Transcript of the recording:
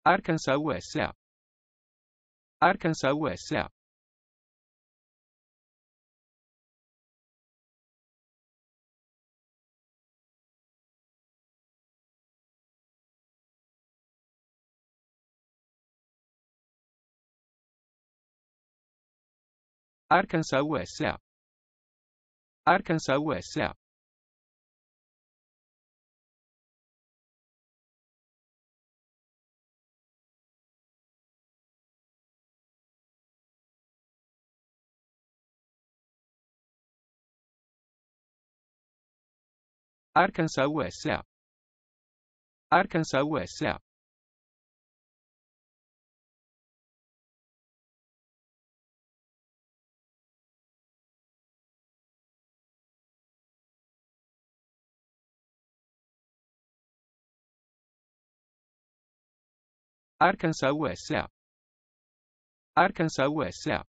أركنسا واسع. أركنسا واسع. أركنسا واسع. أركنسا واسع. أركنسا واسع. أركنسا واسع. أركنسا واسع. أركنسا واسع.